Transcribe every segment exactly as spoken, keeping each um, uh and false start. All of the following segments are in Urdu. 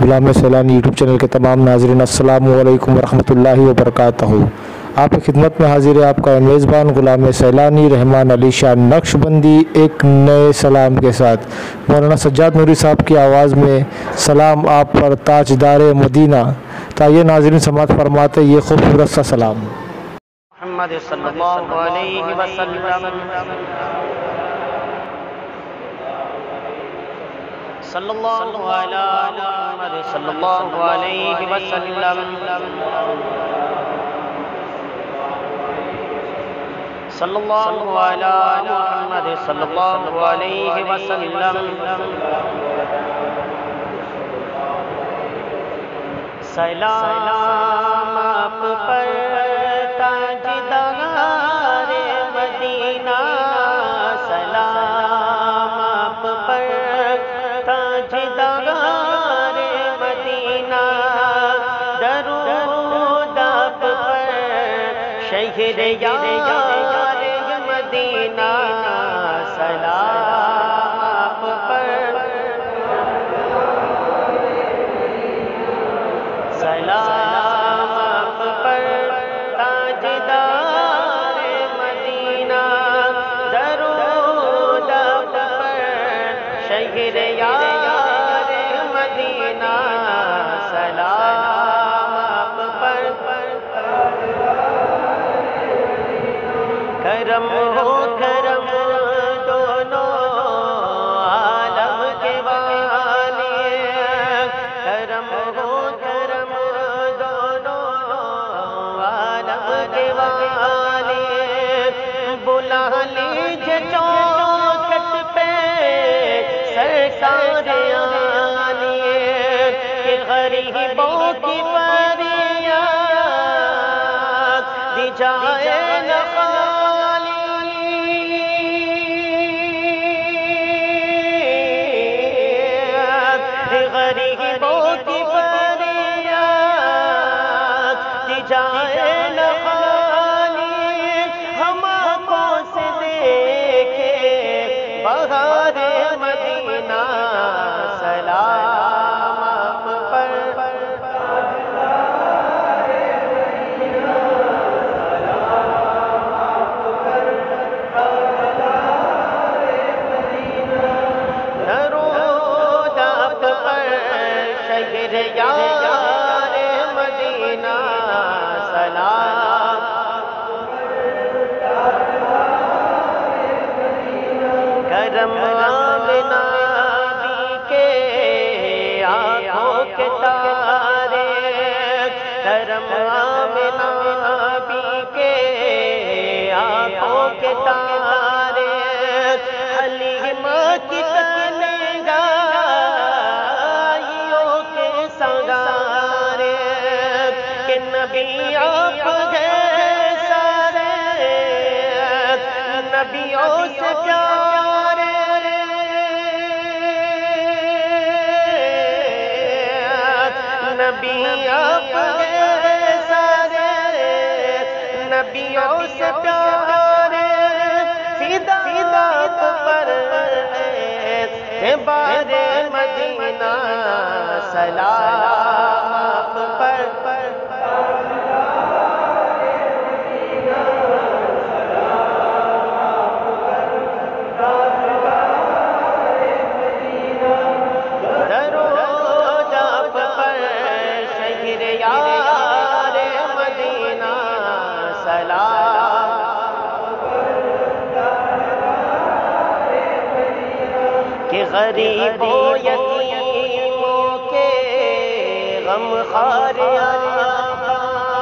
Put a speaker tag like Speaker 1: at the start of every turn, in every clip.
Speaker 1: غلام سیلانی یوٹیوب چینل کے تمام ناظرین، السلام علیکم ورحمۃ اللہ وبرکاتہ۔ آپ کی خدمت میں حاضر ہے آپ کا میزبان غلام سیلانی رحمان علی شاہ نقشبندی، ایک نئے سلام کے ساتھ مولانا سجاد نوری صاحب کی آواز میں سلام آپ پر تاجدار مدینہ۔ تائیے ناظرین سماعت فرماتے یہ خوبصورت سا سلام۔
Speaker 2: محمد صلی اللہ علیہ وسلم صلی اللہ علی محمد صلی اللہ علیہ وسلم صلی اللہ علی محمد صلی اللہ علیہ وسلم۔ سلام آپ پر تاجدار مدینہ، سلام آپ پر تاجدار مدینہ، درود آپ پر شہر یار مدینہ، سلام آپ پر، سلام آپ پر تاجدار مدینہ، درود آپ پر شہر یار مدینہ، سلام آپ پر، کرم ہو کرم دونوں عالم کے والی، کرم ہو کرم دونوں عالم کے والی، بلا لیجئے چوکھٹ پہ سرکار عالی، کہ غریبوں کی فریاد دی جائے نہ غریبوں کی فریاد دی جائے نہ خالی، ہم آنکھوں سے دیکھے بہار مدینہ، سلام آپ پر، یار مدینہ، سلام کرم آمنہ بی کے آنکھوں کے تارے، کرم آمنہ بی کے آنکھوں کے تارے، حلیمہ کی نبی آپ گئے سارے، نبیوں سے پیارے، نبی آپ گئے سارے، نبیوں سے پیارے، فدا آپ پر بار مدینہ، سلام آپ پر، کہ غریبوں یتیموں کے غم خوار آقا،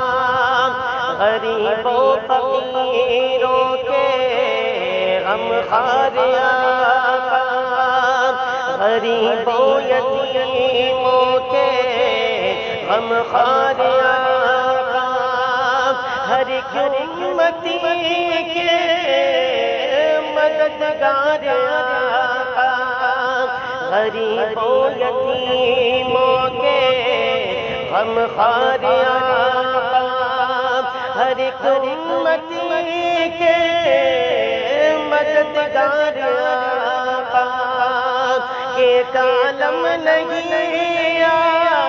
Speaker 2: غریبوں فقیروں کے غم خوار آقا، غریبوں یتیموں کے غم خوار آقا، ہر ایک امتی کے مددگار آقا، غریبوں یتیموں کے غم خوار آقا، ہر ایک امتی کے مددگار آقا، ایک عالم نہیں آیا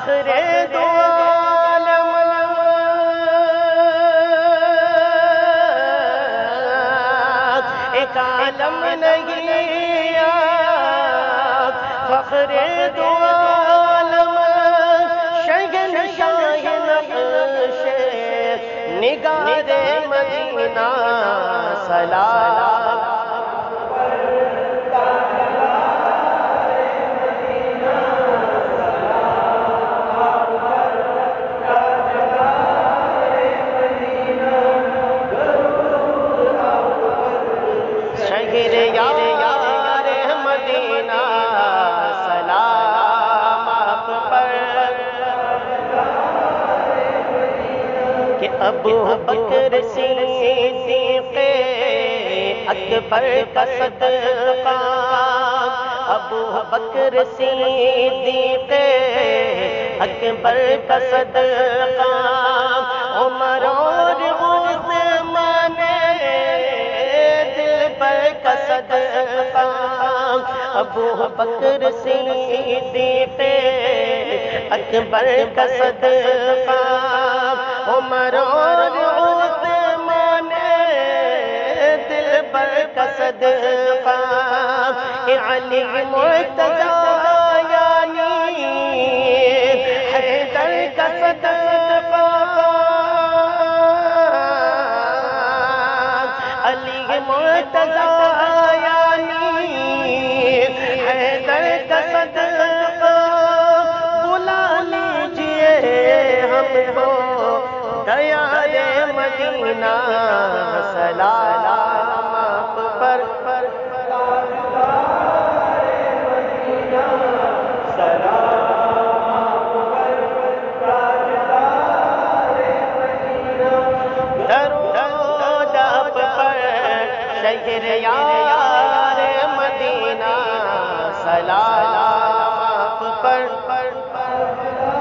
Speaker 2: فخر دو عالم ایک عالم نہیں آپ فخر دو عالم شہنشاہ نقش نگار مدینہ سلام ابو بکر صدیق اکبر کا صدقہ ابو بکر صدیق اکبر کا صدقہ عمر اور عثمان دل پر کا صدقہ ابو بکر صدیق اکبر کا صدقہ عمر اور عثمان دل پر کا صدقہ علی مرتضی یعنی حیدر کا صدقہ علی مرتضی یعنی حیدر کا صدقہ بلا لیجئے ہم کو دیار مدینہ سلام آپ پر درود آپ پر شہریار مدینہ سلام آپ پر